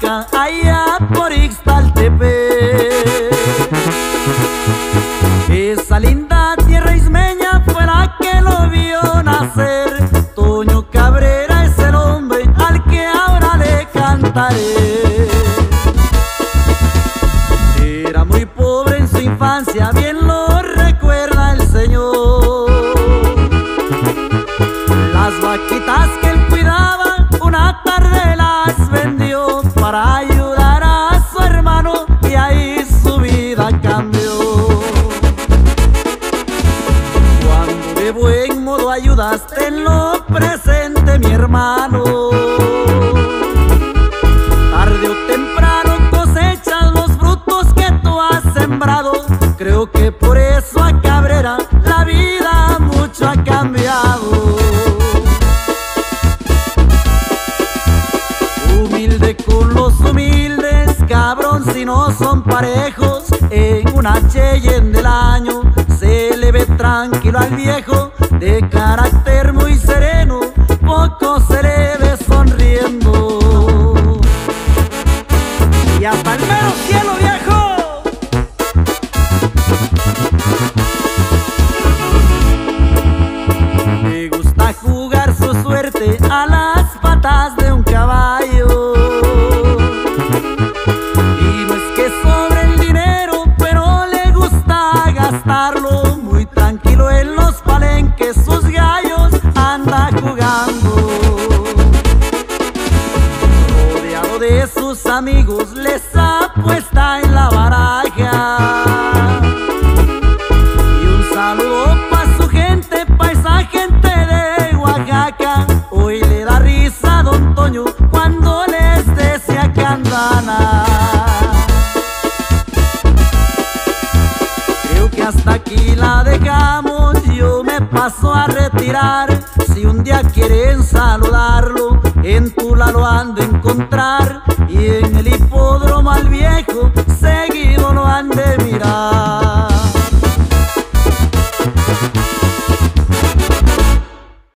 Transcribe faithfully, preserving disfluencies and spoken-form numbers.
Oaxaca, allá por Ixtaltepec. Esa linda tierra ismeña fue la que lo vio nacer. Toño Cabrera es el hombre al que ahora le cantaré. Era muy pobre en su infancia, bien lo recuerda el Señor. Las vaquitas que él cuidaba, una tarde las vendió para ayudar a su hermano, y ahí su vida cambió. Cuando de buen modo ayudaste en lo presente, mi hermano, tarde o temprano cosechas los frutos que tú has sembrado. Creo que por eso a Cabrera la vida mucho ha cambiado. Humilde con los humildes, cabrón, si no son parejos. En una Cheyenne del año se le ve tranquilo al viejo, de carácter muy sereno, poco se le ve sonriendo. Y hasta el mero cielo, viejo. Me gusta jugar su suerte a las patas de un caballo. Y no es que sobre el dinero, pero le gusta gastarlo. Muy tranquilo en los palenques, sus gallos anda jugando. Rodeado de sus amigos, les apuesta en la baraja. Y un saludo pa' su gente, pa' esa gente de Oaxaca. Hoy le da risa a don Toño cuando les decía que andana. Creo que hasta aquí la dejamos, yo me paso a retirar. Si un día quieren saludarlo, en Tula lo han de encontrar, y en el hipódromo al viejo seguido lo han de mirar.